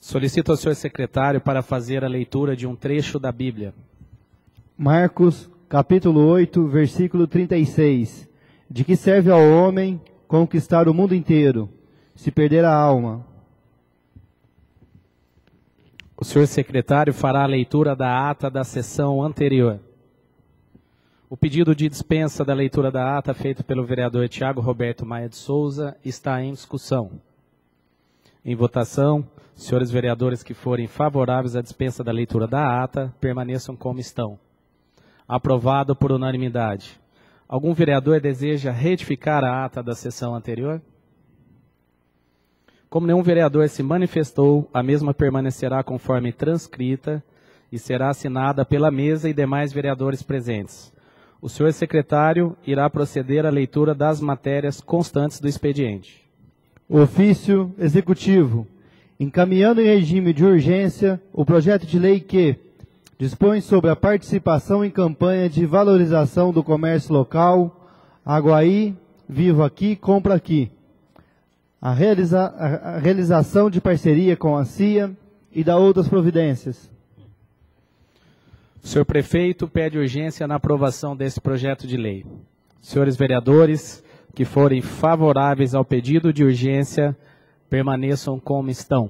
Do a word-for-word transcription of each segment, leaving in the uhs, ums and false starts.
Solicito ao senhor secretário para fazer a leitura de um trecho da Bíblia. Marcos, capítulo oito, versículo trinta e seis. De que serve ao homem conquistar o mundo inteiro, se perder a alma? O senhor secretário fará a leitura da ata da sessão anterior. O pedido de dispensa da leitura da ata feito pelo vereador Tiago Roberto Maia de Souza está em discussão. Em votação, os senhores vereadores que forem favoráveis à dispensa da leitura da ata, permaneçam como estão. Aprovado por unanimidade. Algum vereador deseja retificar a ata da sessão anterior? Como nenhum vereador se manifestou, a mesma permanecerá conforme transcrita e será assinada pela mesa e demais vereadores presentes. O senhor secretário irá proceder à leitura das matérias constantes do expediente. Ofício executivo, encaminhando em regime de urgência o projeto de lei que dispõe sobre a participação em campanha de valorização do comércio local, Aguaí, Vivo Aqui, Compra Aqui. A, realiza, a realização de parceria com a C I A e da outras providências. O senhor prefeito pede urgência na aprovação desse projeto de lei. Senhores vereadores que forem favoráveis ao pedido de urgência, permaneçam como estão.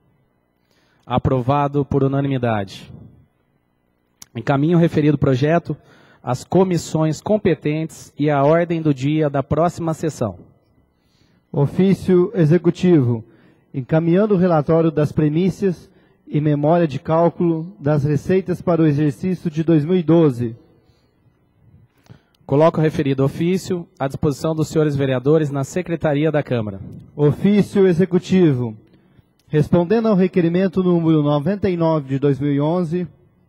Aprovado por unanimidade. Encaminho o referido projeto às comissões competentes e à ordem do dia da próxima sessão. Ofício executivo, encaminhando o relatório das premissas e memória de cálculo das receitas para o exercício de dois mil e doze. Coloco o referido ofício à disposição dos senhores vereadores na Secretaria da Câmara. Ofício executivo, respondendo ao requerimento número noventa e nove de dois mil e onze,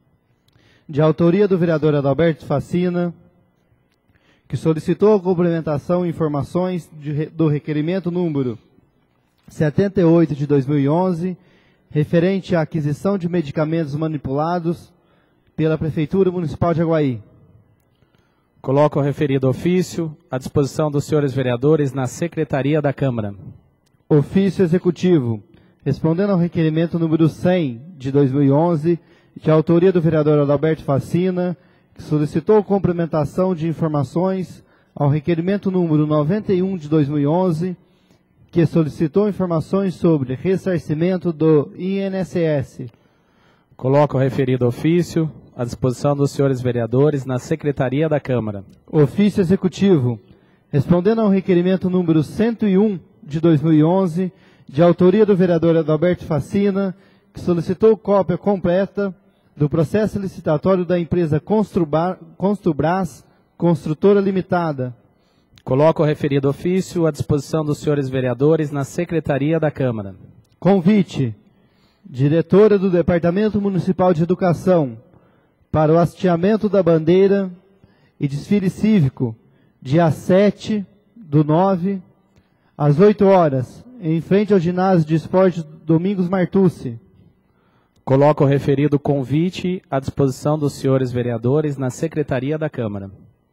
de autoria do vereador Adalberto Facina, que solicitou a complementação e informações de, do requerimento número setenta e oito de dois mil e onze, referente à aquisição de medicamentos manipulados pela Prefeitura Municipal de Aguaí. Coloco o referido ofício à disposição dos senhores vereadores na Secretaria da Câmara. Ofício executivo, respondendo ao requerimento número cem de dois mil e onze, de autoria do vereador Adalberto Facina, que solicitou complementação de informações ao requerimento número noventa e um de dois mil e onze, que solicitou informações sobre ressarcimento do I N S S. Coloco o referido ofício à disposição dos senhores vereadores na Secretaria da Câmara. Ofício executivo, respondendo ao requerimento número cento e um de dois mil e onze, de autoria do vereador Adalberto Facina, que solicitou cópia completa do processo licitatório da empresa Construbras Construtora Limitada. Coloco o referido ofício à disposição dos senhores vereadores na Secretaria da Câmara. Convite, diretora do Departamento Municipal de Educação, para o hasteamento da bandeira e desfile cívico, dia sete do nove, às oito horas, em frente ao ginásio de esportes Domingos Martucci. Coloco o referido convite à disposição dos senhores vereadores na Secretaria da Câmara.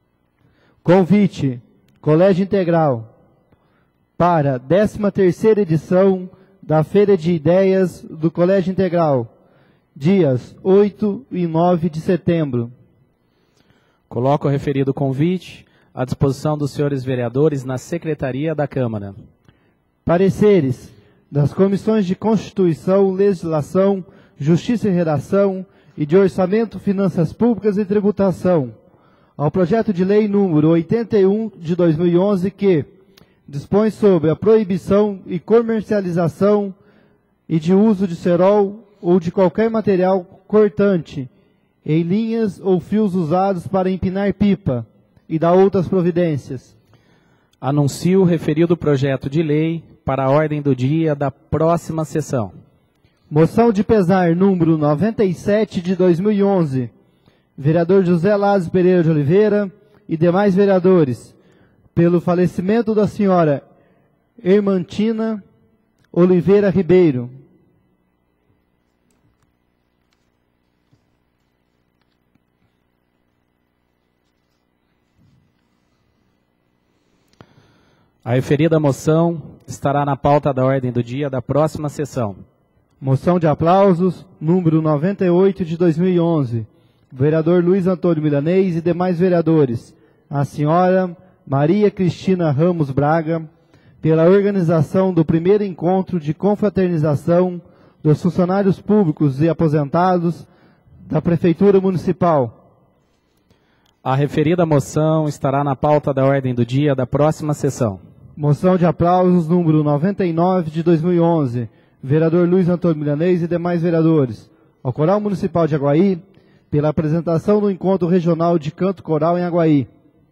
Convite, Colégio Integral, para a décima terceira edição da Feira de Ideias do Colégio Integral, dias oito e nove de setembro. Coloco o referido convite à disposição dos senhores vereadores na Secretaria da Câmara. Pareceres das Comissões de Constituição, Legislação, Justiça e Redação e de Orçamento, Finanças Públicas e Tributação, ao projeto de lei número oitenta e um de dois mil e onze, que dispõe sobre a proibição e comercialização e de uso de cerol ou de qualquer material cortante em linhas ou fios usados para empinar pipa e da outras providências. Anuncio o referido projeto de lei para a ordem do dia da próxima sessão. Moção de pesar número noventa e sete de dois mil e onze, vereador José Lázaro Pereira de Oliveira e demais vereadores, pelo falecimento da senhora Hermantina Oliveira Ribeiro. A referida moção estará na pauta da ordem do dia da próxima sessão. Moção de aplausos, número noventa e oito de dois mil e onze. Vereador Luiz Antônio Milanês e demais vereadores. A senhora Maria Cristina Ramos Braga, pela organização do primeiro encontro de confraternização dos funcionários públicos e aposentados da Prefeitura Municipal. A referida moção estará na pauta da ordem do dia da próxima sessão. Moção de aplausos, número noventa e nove de dois mil e onze. Vereador Luiz Antônio Milanês e demais vereadores. Ao Coral Municipal de Aguaí, pela apresentação do Encontro Regional de Canto Coral em Aguaí.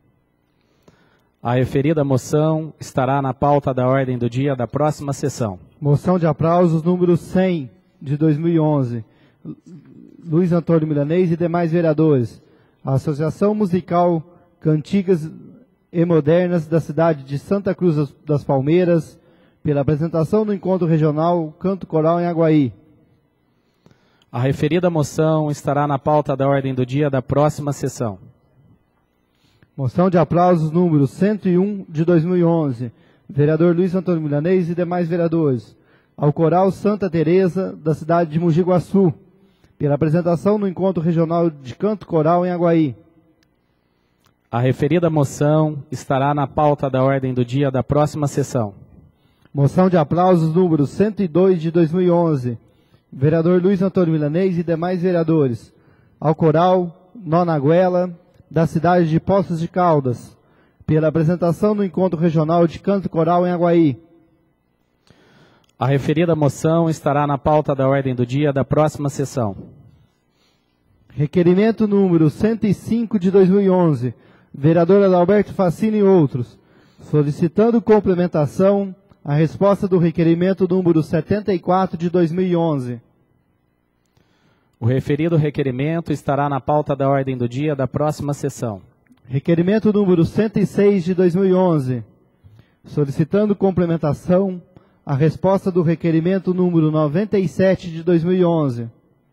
A referida moção estará na pauta da ordem do dia da próxima sessão. Moção de aplausos, número cem de dois mil e onze. Luiz Antônio Milanês e demais vereadores. A Associação Musical Cantigas e Modernas da cidade de Santa Cruz das Palmeiras, pela apresentação do Encontro Regional Canto Coral em Aguaí. A referida moção estará na pauta da ordem do dia da próxima sessão. Moção de aplausos número cento e um de dois mil e onze. Vereador Luiz Antônio Milanês e demais vereadores. Ao Coral Santa Teresa da cidade de Mogi Guaçu, pela apresentação do Encontro Regional de Canto Coral em Aguaí. A referida moção estará na pauta da ordem do dia da próxima sessão. Moção de aplausos número cento e dois de dois mil e onze. Vereador Luiz Antônio Milanês e demais vereadores. Ao Coral Nonaguela da cidade de Poços de Caldas, pela apresentação do Encontro Regional de Canto Coral em Aguaí. A referida moção estará na pauta da ordem do dia da próxima sessão. Requerimento número cento e cinco de dois mil e onze. Vereador Adalberto Facini e outros, solicitando complementação à resposta do requerimento número setenta e quatro de dois mil e onze. O referido requerimento estará na pauta da ordem do dia da próxima sessão. Requerimento número cento e seis de dois mil e onze, solicitando complementação à resposta do requerimento número noventa e sete de dois mil e onze.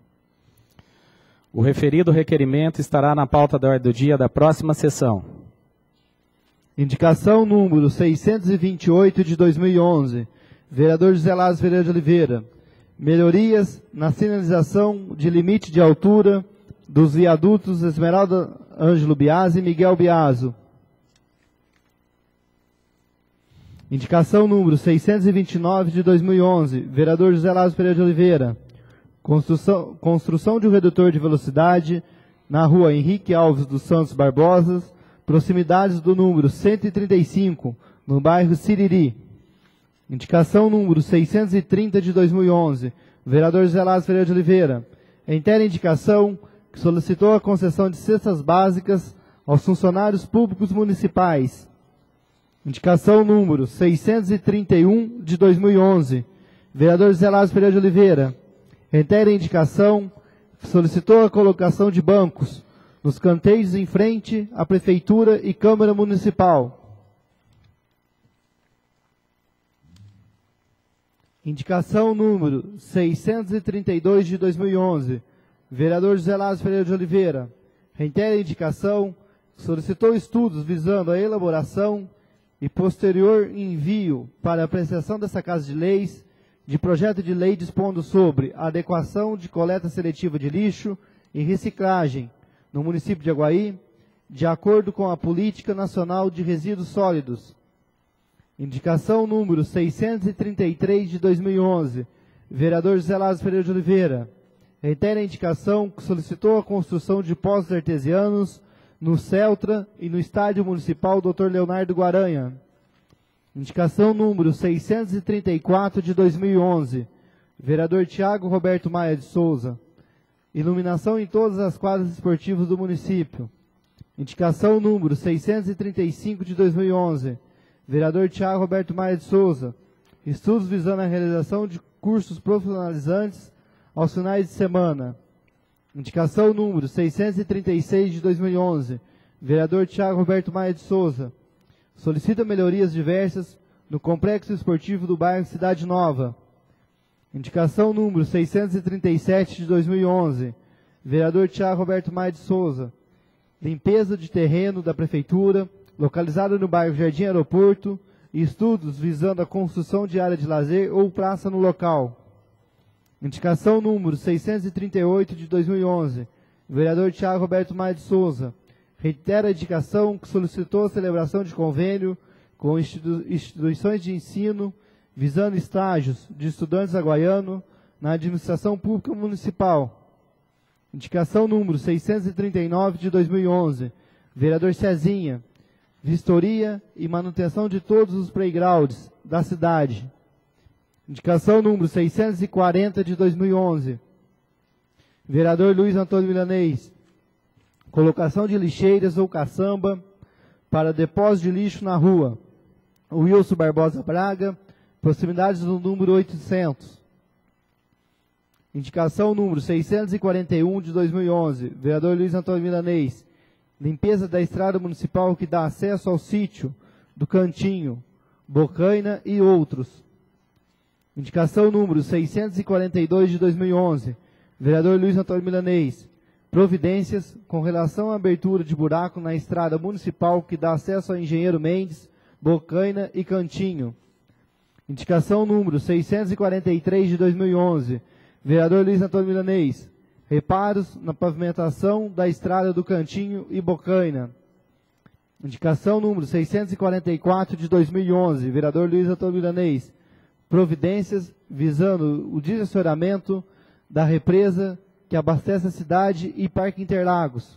O referido requerimento estará na pauta da ordem do dia da próxima sessão. Indicação número seiscentos e vinte e oito de dois mil e onze. Vereador José Lázaro Ferreira de Oliveira. Melhorias na sinalização de limite de altura dos viadutos Esmeralda Ângelo Biasi e Miguel Biaso. Indicação número seiscentos e vinte e nove de dois mil e onze. Vereador José Lázaro Ferreira de Oliveira. Construção, construção de um redutor de velocidade na rua Henrique Alves dos Santos Barbosa, proximidades do número cento e trinta e cinco, no bairro Siriri. Indicação número seiscentos e trinta de dois mil e onze. Vereador José Lázaro Ferreira de Oliveira. Inteira indicação que solicitou a concessão de cestas básicas aos funcionários públicos municipais. Indicação número seiscentos e trinta e um de dois mil e onze. Vereador José Lázaro Ferreira de Oliveira. Inteira indicação que solicitou a colocação de bancos nos canteiros em frente à Prefeitura e Câmara Municipal. Indicação número seiscentos e trinta e dois de dois mil e onze. Vereador José Lázaro Ferreira de Oliveira. Reitera a indicação, solicitou estudos visando a elaboração e posterior envio para apreciação dessa Casa de Leis, de projeto de lei dispondo sobre a adequação de coleta seletiva de lixo e reciclagem no município de Aguaí, de acordo com a Política Nacional de Resíduos Sólidos. Indicação número seiscentos e trinta e três de dois mil e onze. Vereador José Lázaro Ferreira de Oliveira. Reitera a indicação que solicitou a construção de poços artesianos no Celtra e no Estádio Municipal doutor Leonardo Guaranha. Indicação número seiscentos e trinta e quatro de dois mil e onze. Vereador Tiago Roberto Maia de Souza. Iluminação em todas as quadras esportivas do município. Indicação número seiscentos e trinta e cinco de dois mil e onze. Vereador Tiago Roberto Maia de Souza. Estudos visando a realização de cursos profissionalizantes aos finais de semana. Indicação número seiscentos e trinta e seis de dois mil e onze. Vereador Tiago Roberto Maia de Souza. Solicita melhorias diversas no complexo esportivo do bairro Cidade Nova. Indicação número seiscentos e trinta e sete de dois mil e onze. Vereador Tiago Roberto Maia de Souza. Limpeza de terreno da Prefeitura, localizado no bairro Jardim Aeroporto, e estudos visando a construção de área de lazer ou praça no local. Indicação número seiscentos e trinta e oito de dois mil e onze, vereador Tiago Roberto Maia de Souza. Reitera a indicação que solicitou a celebração de convênio com institu instituições de ensino visando estágios de estudantes aguaiano na administração pública municipal. Indicação número seiscentos e trinta e nove de dois mil e onze, vereador Cezinha. Vistoria e manutenção de todos os playgrounds da cidade. Indicação número seiscentos e quarenta de dois mil e onze, vereador Luiz Antônio Milanês. Colocação de lixeiras ou caçamba para depósito de lixo na rua Wilson Barbosa Braga, proximidades do número oitocentos. Indicação número seiscentos e quarenta e um de dois mil e onze, vereador Luiz Antônio Milanês. Limpeza da estrada municipal que dá acesso ao sítio do Cantinho, Bocaina e outros. Indicação número seiscentos e quarenta e dois de dois mil e onze, vereador Luiz Antônio Milanês. Providências com relação à abertura de buraco na estrada municipal que dá acesso ao Engenheiro Mendes, Bocaina e Cantinho. Indicação número seiscentos e quarenta e três de dois mil e onze, vereador Luiz Antônio Milanês. Reparos na pavimentação da estrada do Cantinho e Bocaina. Indicação número seiscentos e quarenta e quatro de dois mil e onze, vereador Luiz Antônio Milanês. Providências visando o desassoreamento da represa que abastece a cidade e Parque Interlagos.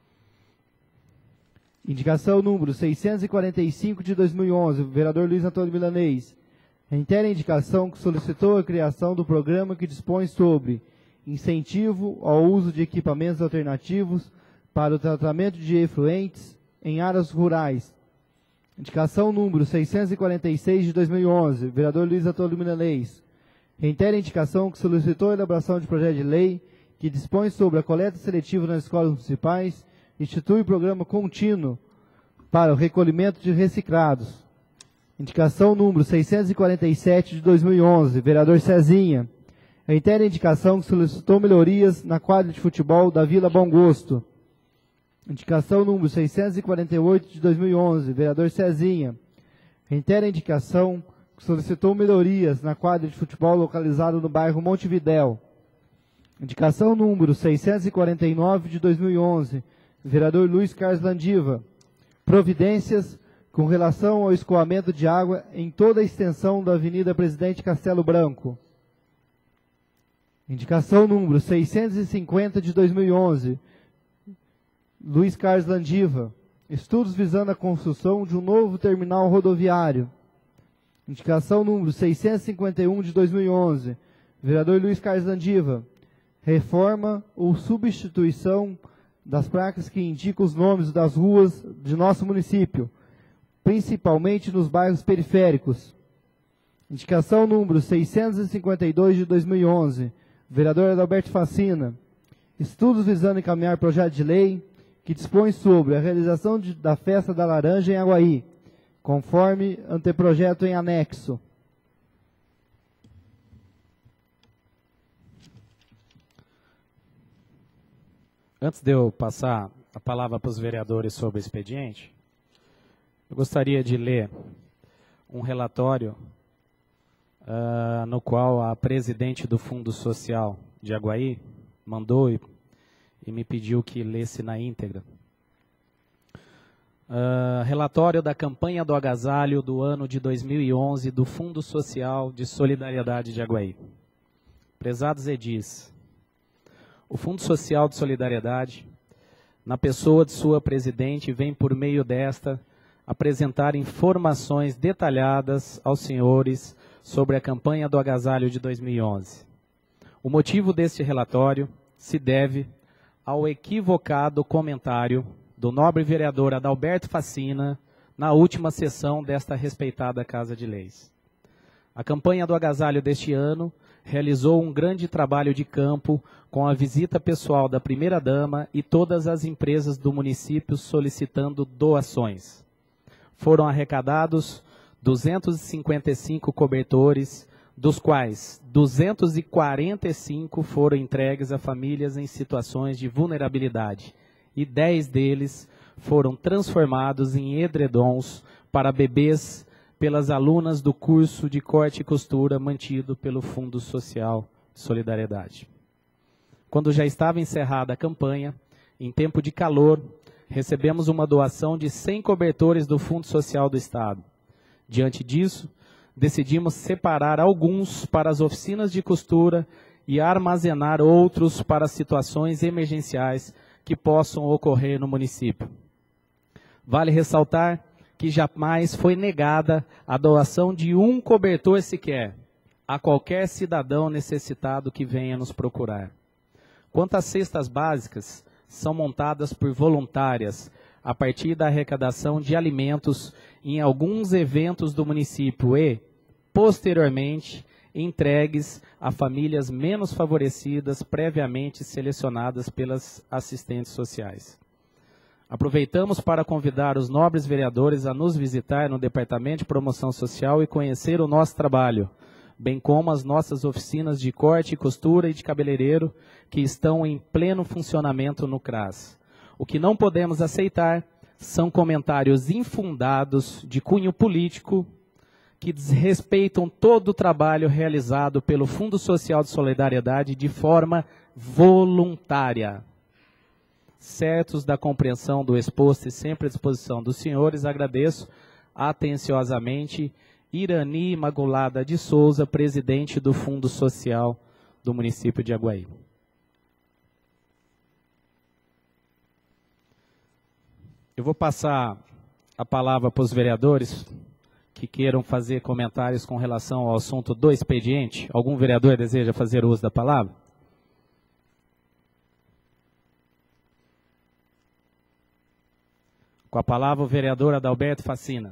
Indicação número seiscentos e quarenta e cinco de dois mil e onze, vereador Luiz Antônio Milanês. Reitera a indicação que solicitou a criação do programa que dispõe sobre incentivo ao uso de equipamentos alternativos para o tratamento de efluentes em áreas rurais. Indicação número seiscentos e quarenta e seis de dois mil e onze, vereador Luiz Antônio Milanês. Reitera a indicação que solicitou a elaboração de projeto de lei que dispõe sobre a coleta seletiva nas escolas municipais, institui o programa contínuo para o recolhimento de reciclados. Indicação número seiscentos e quarenta e sete de dois mil e onze, vereador Cezinha. Reitera a indicação que solicitou melhorias na quadra de futebol da Vila Bom Gosto. Indicação número seiscentos e quarenta e oito de dois mil e onze, vereador Cezinha. Reitera a indicação que solicitou melhorias na quadra de futebol localizada no bairro Montevidéu. Indicação número seiscentos e quarenta e nove de dois mil e onze, vereador Luiz Carlos Landiva. Providências com relação ao escoamento de água em toda a extensão da Avenida Presidente Castelo Branco. Indicação número seiscentos e cinquenta de dois mil e onze, Luiz Carlos Landiva. Estudos visando a construção de um novo terminal rodoviário. Indicação número seiscentos e cinquenta e um de dois mil e onze, vereador Luiz Carlos Landiva. Reforma ou substituição das placas que indicam os nomes das ruas de nosso município, principalmente nos bairros periféricos. Indicação número seiscentos e cinquenta e dois de dois mil e onze, vereador Adalberto Facina. Estudos visando encaminhar projeto de lei que dispõe sobre a realização de, da Festa da Laranja em Aguaí, conforme anteprojeto em anexo. Antes de eu passar a palavra para os vereadores sobre o expediente, eu gostaria de ler um relatório uh, no qual a presidente do Fundo Social de Aguaí mandou e, e me pediu que lesse na íntegra. Uh, relatório da campanha do agasalho do ano de dois mil e onze do Fundo Social de Solidariedade de Aguaí. Prezados edis, o Fundo Social de Solidariedade, na pessoa de sua presidente, vem por meio desta apresentar informações detalhadas aos senhores sobre a campanha do agasalho de dois mil e onze. O motivo deste relatório se deve ao equivocado comentário do nobre vereador Adalberto Facina na última sessão desta respeitada Casa de Leis. A campanha do agasalho deste ano realizou um grande trabalho de campo com a visita pessoal da primeira-dama e todas as empresas do município solicitando doações. Foram arrecadados duzentos e cinquenta e cinco cobertores, dos quais duzentos e quarenta e cinco foram entregues a famílias em situações de vulnerabilidade e dez deles foram transformados em edredons para bebês pelas alunas do curso de corte e costura mantido pelo Fundo Social de solidariedade. Quando já estava encerrada a campanha, em tempo de calor, recebemos uma doação de cem cobertores do Fundo Social do Estado. Diante disso, decidimos separar alguns para as oficinas de costura e armazenar outros para situações emergenciais que possam ocorrer no município. Vale ressaltar que jamais foi negada a doação de um cobertor sequer a qualquer cidadão necessitado que venha nos procurar. Quanto às cestas básicas, são montadas por voluntárias a partir da arrecadação de alimentos em alguns eventos do município e, posteriormente, entregues a famílias menos favorecidas previamente selecionadas pelas assistentes sociais. Aproveitamos para convidar os nobres vereadores a nos visitar no Departamento de Promoção Social e conhecer o nosso trabalho, bem como as nossas oficinas de corte, costura e de cabeleireiro que estão em pleno funcionamento no CRAS. O que não podemos aceitar são comentários infundados de cunho político que desrespeitam todo o trabalho realizado pelo Fundo Social de Solidariedade de forma voluntária. Certos da compreensão do exposto e sempre à disposição dos senhores, agradeço atenciosamente Irani Immaculada de Souza, presidente do Fundo Social do município de Aguaí. Eu vou passar a palavra para os vereadores que queiram fazer comentários com relação ao assunto do expediente. Algum vereador deseja fazer uso da palavra? Com a palavra o vereador Adalberto Facina.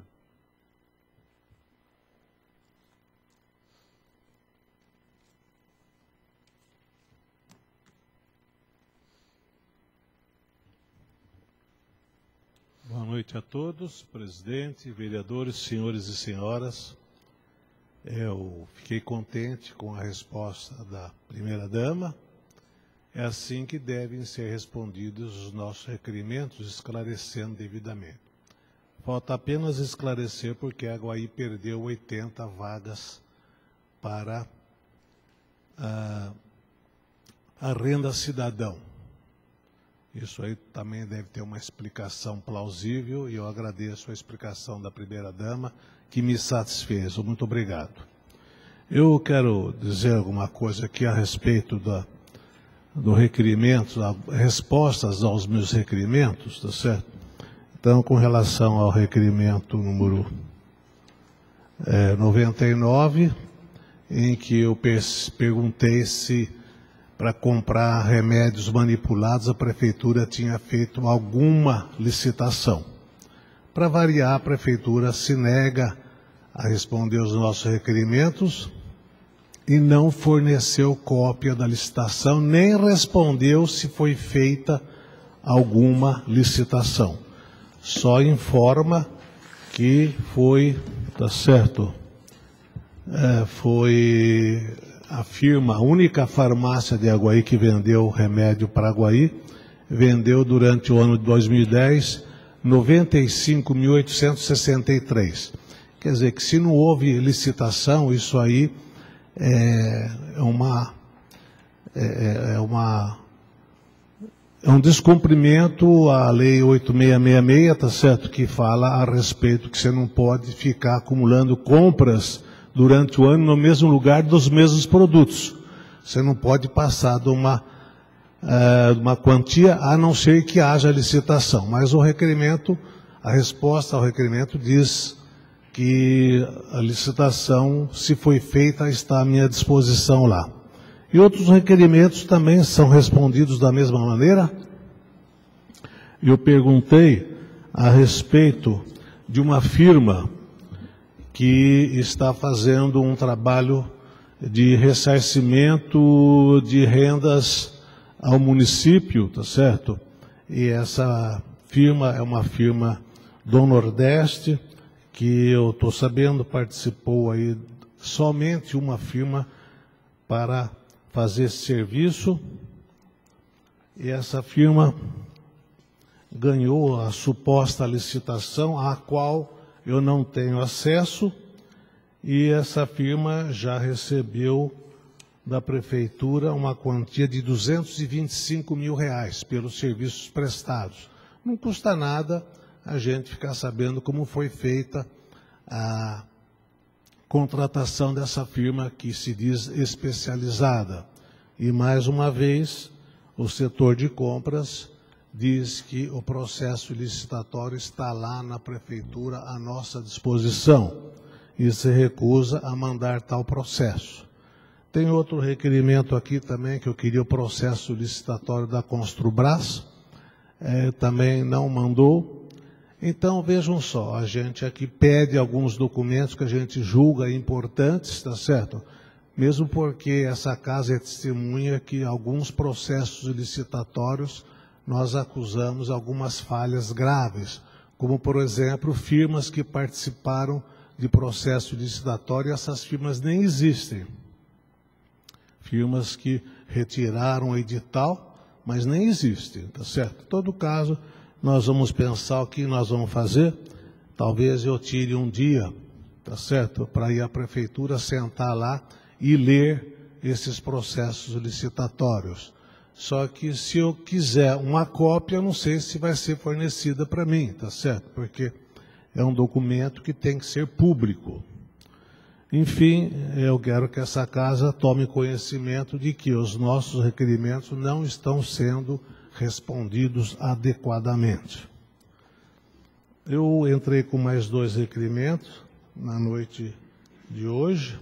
Boa noite a todos, presidente, vereadores, senhores e senhoras. Eu fiquei contente com a resposta da primeira-dama. É assim que devem ser respondidos os nossos requerimentos, esclarecendo devidamente. Falta apenas esclarecer porque a Aguaí perdeu oitenta vagas para a, a renda cidadão. Isso aí também deve ter uma explicação plausível e eu agradeço a explicação da primeira-dama que me satisfez. Muito obrigado. Eu quero dizer alguma coisa aqui a respeito da, do requerimento, respostas aos meus requerimentos, tá certo? Então, com relação ao requerimento número é, noventa e nove, em que eu perguntei se para comprar remédios manipulados, a prefeitura tinha feito alguma licitação. Para variar, a prefeitura se nega a responder os nossos requerimentos e não forneceu cópia da licitação, nem respondeu se foi feita alguma licitação. Só informa que foi, tá certo, é, foi... a firma, a única farmácia de Aguaí que vendeu remédio para Aguaí, vendeu durante o ano de dois mil e dez, noventa e cinco mil oitocentos e sessenta e três. Quer dizer que se não houve licitação, isso aí é, é, uma, é, é, uma, é um descumprimento à lei oito mil seiscentos e sessenta e seis, tá certo? Que fala a respeito que você não pode ficar acumulando compras durante o ano no mesmo lugar dos mesmos produtos. Você não pode passar de uma, uh, uma quantia, a não ser que haja licitação. Mas o requerimento, a resposta ao requerimento diz que a licitação, se foi feita, está à minha disposição lá. E outros requerimentos também são respondidos da mesma maneira. Eu perguntei a respeito de uma firma que está fazendo um trabalho de ressarcimento de rendas ao município, tá certo? E essa firma é uma firma do Nordeste, que eu estou sabendo participou aí somente uma firma para fazer esse serviço. E essa firma ganhou a suposta licitação, a qual eu não tenho acesso, e essa firma já recebeu da Prefeitura uma quantia de duzentos e vinte e cinco mil reais pelos serviços prestados. Não custa nada a gente ficar sabendo como foi feita a contratação dessa firma que se diz especializada. E, mais uma vez, o setor de compras diz que o processo licitatório está lá na Prefeitura à nossa disposição e se recusa a mandar tal processo. Tem outro requerimento aqui também, que eu queria o processo licitatório da Construbras, é, também não mandou. Então, vejam só, a gente aqui pede alguns documentos que a gente julga importantes, tá certo? Mesmo porque essa casa é testemunha que alguns processos licitatórios nós acusamos algumas falhas graves, como, por exemplo, firmas que participaram de processo licitatório, e essas firmas nem existem. Firmas que retiraram o edital, mas nem existem, tá certo? Em todo caso, nós vamos pensar o que nós vamos fazer. Talvez eu tire um dia, tá certo? Para ir à Prefeitura, sentar lá e ler esses processos licitatórios. Só que se eu quiser uma cópia, eu não sei se vai ser fornecida para mim, tá certo? Porque é um documento que tem que ser público. Enfim, eu quero que essa casa tome conhecimento de que os nossos requerimentos não estão sendo respondidos adequadamente. Eu entrei com mais dois requerimentos na noite de hoje,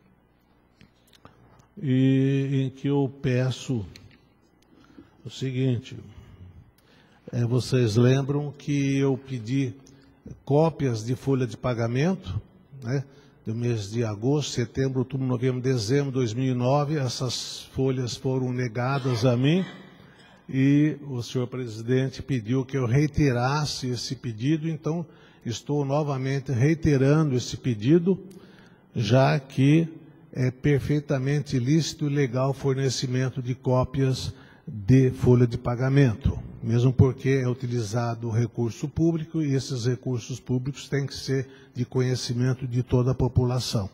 e em que eu peço o seguinte: é, vocês lembram que eu pedi cópias de folha de pagamento, né, do mês de agosto, setembro, outubro, novembro, dezembro de dois mil e nove, essas folhas foram negadas a mim, e o senhor presidente pediu que eu reiterasse esse pedido, então estou novamente reiterando esse pedido, já que é perfeitamente lícito e legal o fornecimento de cópias de folha de pagamento, mesmo porque é utilizado recurso público e esses recursos públicos têm que ser de conhecimento de toda a população.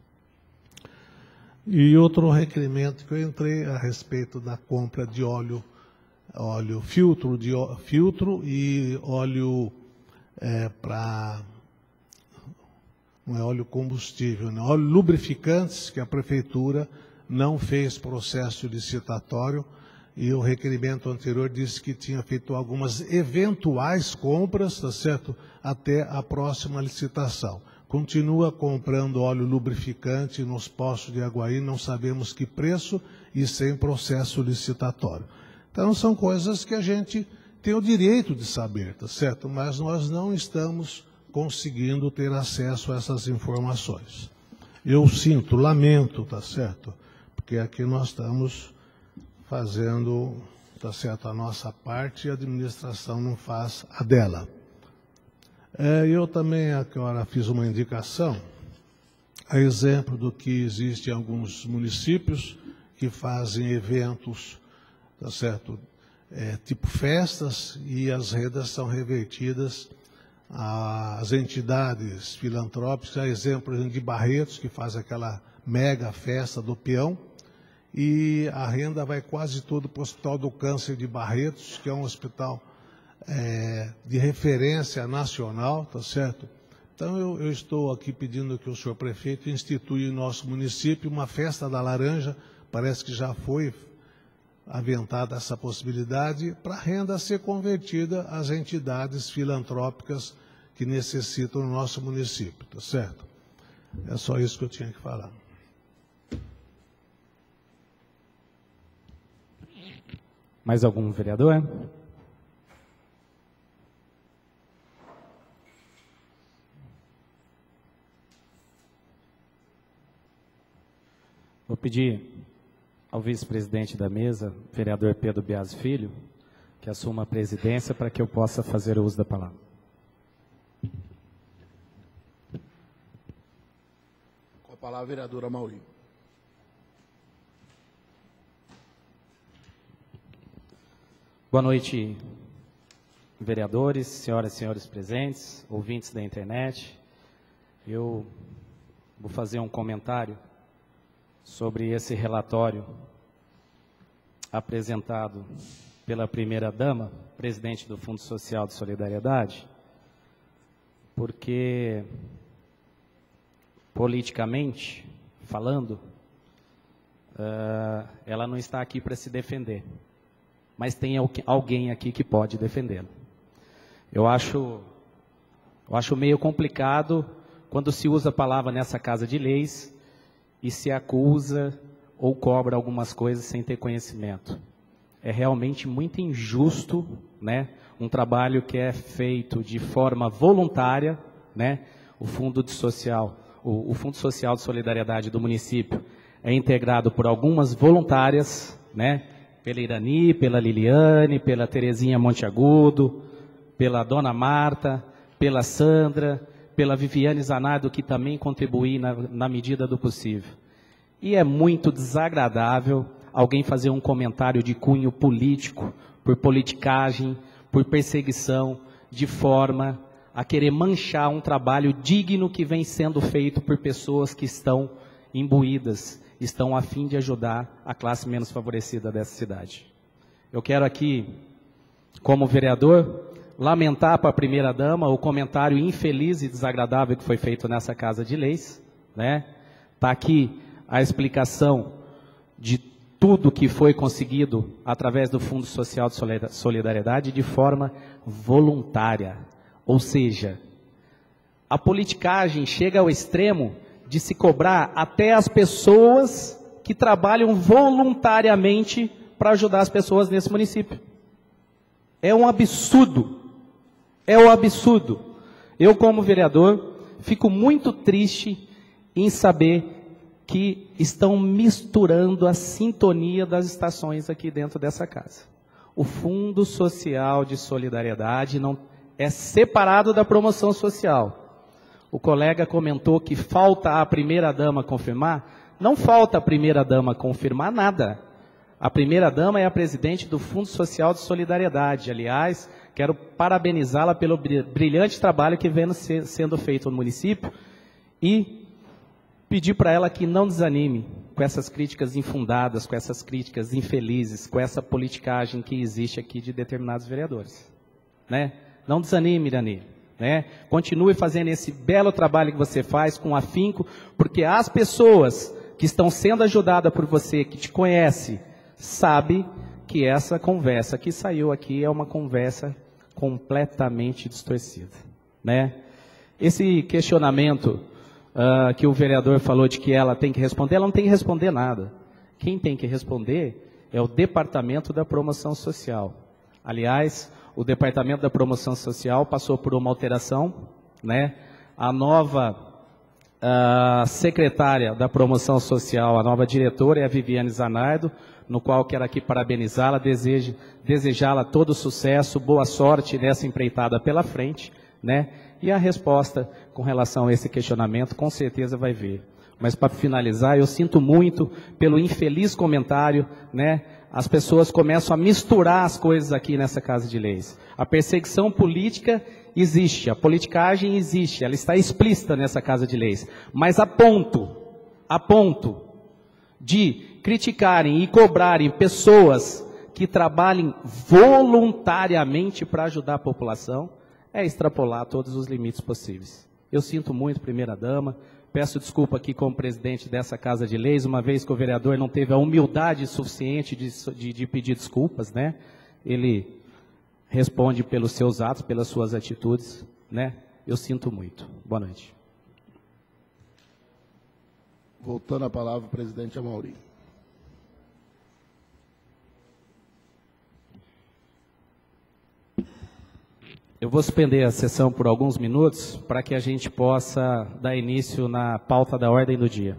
E outro requerimento que eu entrei a respeito da compra de óleo, óleo filtro, de ó, filtro e óleo é, para... não é óleo combustível, não, óleo lubrificantes, que a Prefeitura não fez processo licitatório, e o requerimento anterior disse que tinha feito algumas eventuais compras, tá certo, até a próxima licitação. Continua comprando óleo lubrificante nos postos de Aguaí, não sabemos que preço e sem processo licitatório. Então, são coisas que a gente tem o direito de saber, tá certo? Mas nós não estamos conseguindo ter acesso a essas informações. Eu sinto, lamento, tá certo? Porque aqui nós estamos fazendo, tá certo, a nossa parte e a administração não faz a dela. É, eu também agora fiz uma indicação, a exemplo do que existe em alguns municípios que fazem eventos, tá certo, é, tipo festas, e as rendas são revertidas às entidades filantrópicas, a exemplo de Barretos, que faz aquela mega festa do peão, e a renda vai quase toda para o Hospital do Câncer de Barretos, que é um hospital é, de referência nacional, tá certo? Então eu, eu estou aqui pedindo que o senhor prefeito institui em nosso município uma festa da laranja, parece que já foi aventada essa possibilidade, para a renda ser convertida às entidades filantrópicas que necessitam no nosso município, tá certo? É só isso que eu tinha que falar. Mais algum vereador? Vou pedir ao vice-presidente da mesa, vereador Pedro Bias Filho, que assuma a presidência para que eu possa fazer uso da palavra. Com a palavra, a vereadora Mauri. Boa noite, vereadores, senhoras e senhores presentes, ouvintes da internet. Eu vou fazer um comentário sobre esse relatório apresentado pela primeira-dama, presidente do Fundo Social de Solidariedade, porque, politicamente falando, uh, ela não está aqui para se defender, mas tem alguém aqui que pode defendê-la. Eu acho, eu acho meio complicado quando se usa a palavra nessa casa de leis e se acusa ou cobra algumas coisas sem ter conhecimento. É realmente muito injusto, né? Um trabalho que é feito de forma voluntária, né? O Fundo de Social, o, o Fundo Social de Solidariedade do município é integrado por algumas voluntárias, né? Pela Irani, pela Liliane, pela Terezinha Monteagudo, pela Dona Marta, pela Sandra, pela Viviane Zanardo, que também contribui na, na medida do possível. E é muito desagradável alguém fazer um comentário de cunho político, por politicagem, por perseguição, de forma a querer manchar um trabalho digno que vem sendo feito por pessoas que estão imbuídas, estão a fim de ajudar a classe menos favorecida dessa cidade. Eu quero aqui, como vereador, lamentar para a primeira-dama o comentário infeliz e desagradável que foi feito nessa Casa de Leis, né? Está aqui a explicação de tudo que foi conseguido através do Fundo Social de Solidariedade de forma voluntária. Ou seja, a politicagem chega ao extremo de se cobrar até as pessoas que trabalham voluntariamente para ajudar as pessoas nesse município. É um absurdo. É um absurdo. Eu, como vereador, fico muito triste em saber que estão misturando a sintonia das estações aqui dentro dessa casa. O Fundo Social de Solidariedade não é separado da promoção social. O colega comentou que falta a primeira-dama confirmar. Não falta a primeira-dama confirmar nada. A primeira-dama é a presidente do Fundo Social de Solidariedade. Aliás, quero parabenizá-la pelo brilhante trabalho que vem sendo feito no município e pedir para ela que não desanime com essas críticas infundadas, com essas críticas infelizes, com essa politicagem que existe aqui de determinados vereadores. Né? Não desanime, Irani. Né? Continue fazendo esse belo trabalho que você faz com afinco, porque as pessoas que estão sendo ajudadas por você, que te conhece, sabe que essa conversa que saiu aqui é uma conversa completamente distorcida. Né? Esse questionamento Uh, que o vereador falou de que ela tem que responder, ela não tem que responder nada. Quem tem que responder é o Departamento da Promoção Social. Aliás, o Departamento da Promoção Social passou por uma alteração, né? A nova uh, secretária da Promoção Social, a nova diretora é a Viviane Zanardo, no qual quero aqui parabenizá-la, desejo, desejá-la todo sucesso, boa sorte nessa empreitada pela frente, né? E a resposta com relação a esse questionamento, com certeza vai vir. Mas para finalizar, eu sinto muito pelo infeliz comentário, né? As pessoas começam a misturar as coisas aqui nessa Casa de Leis. A perseguição política existe, a politicagem existe, ela está explícita nessa Casa de Leis. Mas a ponto, a ponto de criticarem e cobrarem pessoas que trabalhem voluntariamente para ajudar a população, é extrapolar todos os limites possíveis. Eu sinto muito, primeira-dama, peço desculpa aqui como presidente dessa Casa de Leis, uma vez que o vereador não teve a humildade suficiente de, de, de pedir desculpas, né? Ele responde pelos seus atos, pelas suas atitudes, né? Eu sinto muito. Boa noite. Voltando a palavra, o presidente Amaury. Eu vou suspender a sessão por alguns minutos para que a gente possa dar início na pauta da ordem do dia.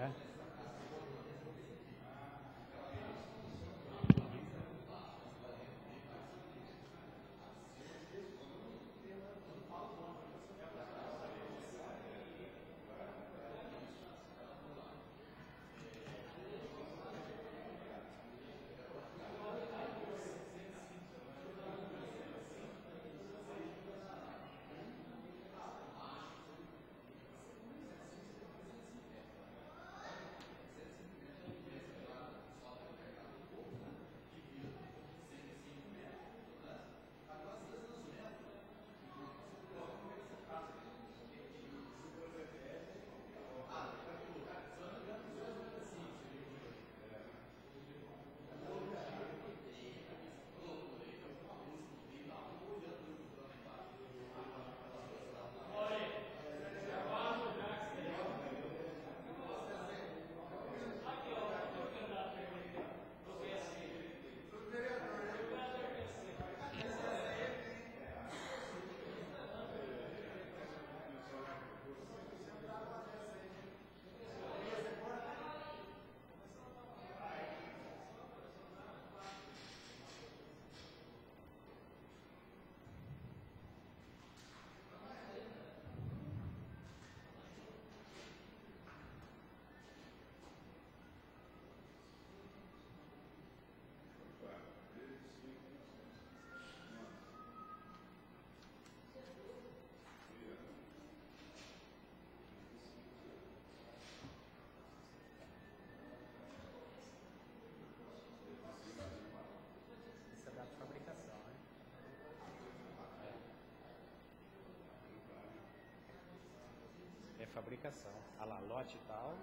Fabricação. A lá, lote e tal.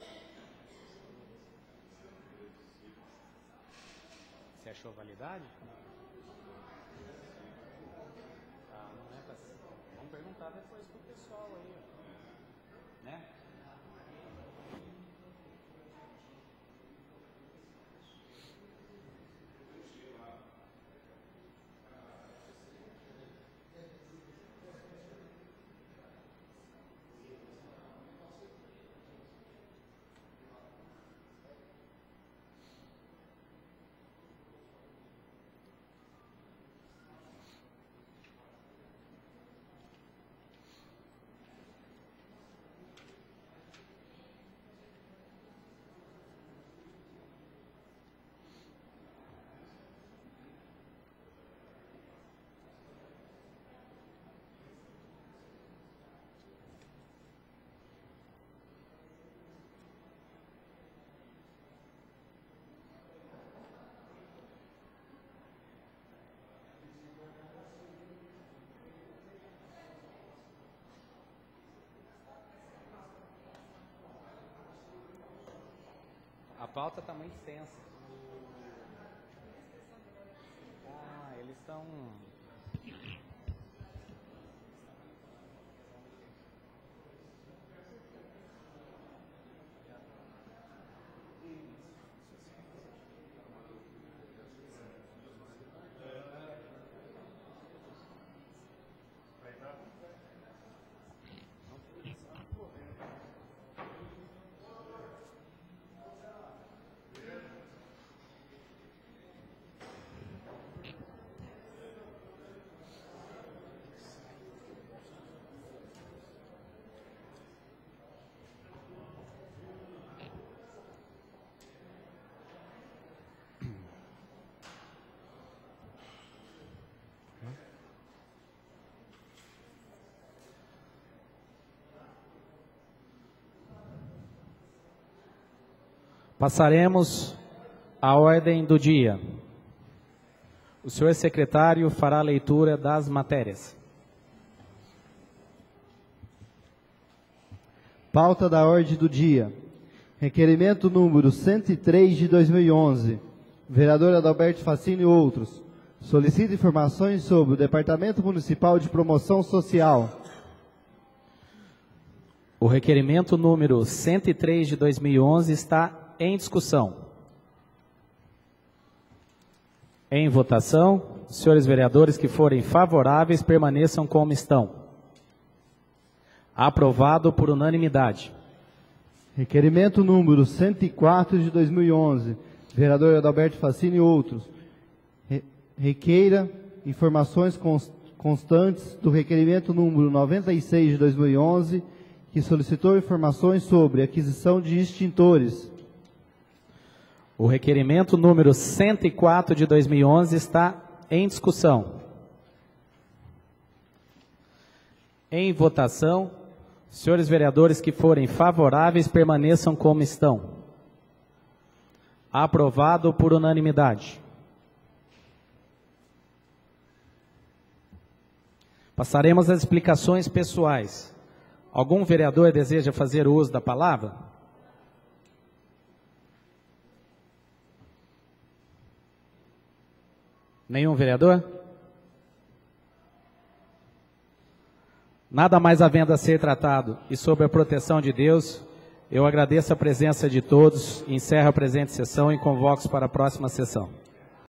Você achou validade? Ah, não é pra... Vamos perguntar depois pro pessoal aí, né? A pauta está muito extensa. Ah, eles estão... Passaremos à ordem do dia. O senhor secretário fará a leitura das matérias. Pauta da ordem do dia. Requerimento número cento e três de dois mil e onze. Vereador Adalberto Facini e outros. Solicita informações sobre o Departamento Municipal de Promoção Social. O requerimento número cento e três de dois mil e onze está em discussão. Em votação, senhores vereadores que forem favoráveis permaneçam como estão. Aprovado por unanimidade. Requerimento número cento e quatro de dois mil e onze, vereador Adalberto Facini e outros. Re requeira informações cons constantes do requerimento número noventa e seis de dois mil e onze, que solicitou informações sobre aquisição de extintores. O requerimento número cento e quatro de dois mil e onze está em discussão. Em votação, senhores vereadores que forem favoráveis permaneçam como estão. Aprovado por unanimidade. Passaremos às explicações pessoais. Algum vereador deseja fazer uso da palavra? Nenhum vereador? Nada mais havendo a ser tratado e sob a proteção de Deus, eu agradeço a presença de todos, encerro a presente sessão e convoco para a próxima sessão.